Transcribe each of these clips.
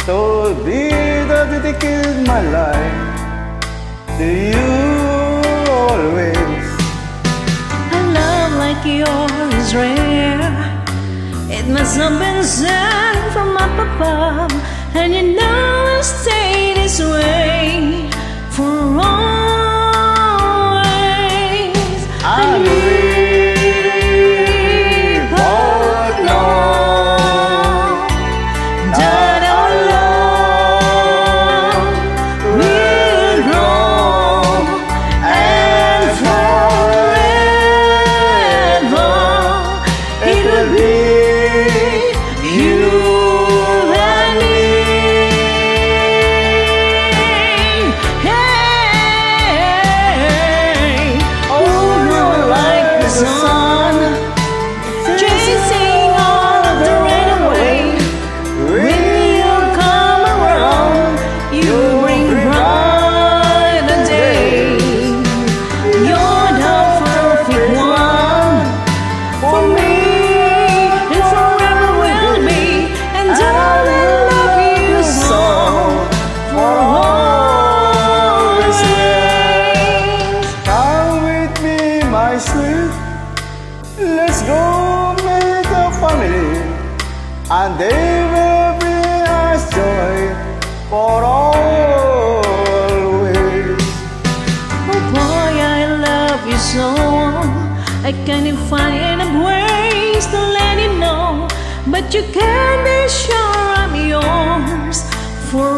So be the dedicated my life to you always. A love like yours is rare. It must have been sent from up above, and you know I'll stay this way for always. And we both know that our love will grow, and forever it will be you and me. Hey, oh, you're like the sun, chasing all of the rain away. When you come around, you bring bright the day. You're the perfect one for me, and forever will be. And I will love you so for always. Come with me, my sweet. Let's go make a family, and they will bring us joy for always. Oh boy, I love you so. I can't find enough ways to let you know, but you can be sure I'm yours for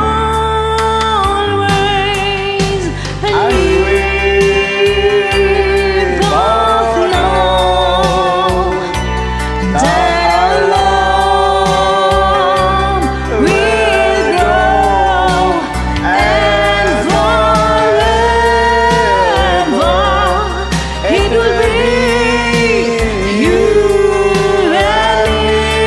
always. And And we both know that our love will grow, and forever it will be you and me.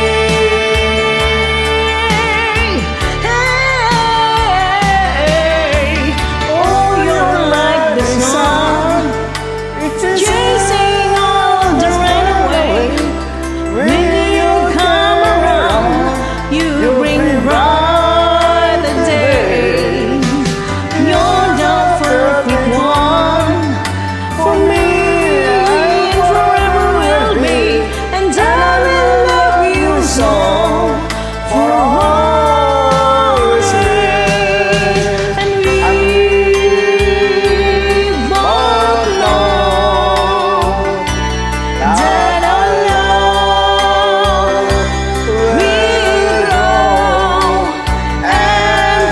Hey, oh, you're like the sun, chasing all the rain away. When you come around, you bring bright the day. You're the perfect one for me, and forever will be. And I will love you so for always. And we both know that our love will grow, and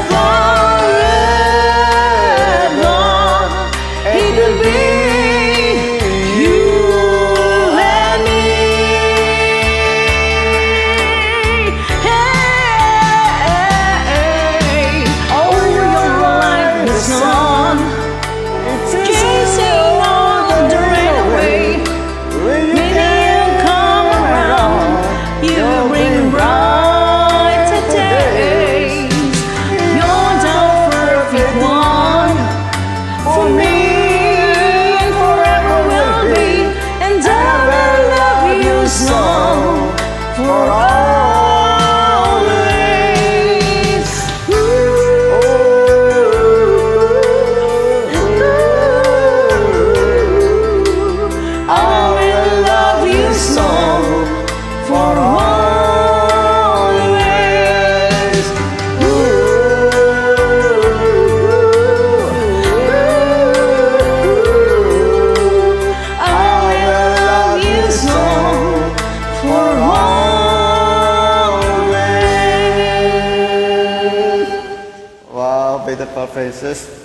forever it will be you and me. Hey, oh, you're like the sun, chasing all the rain away. When When you come around, you bring bright days. You're the perfect one for me, and forever will be. And I will love you so for always. I will love you so for always. I will love you so for always. Wow, beautiful faces.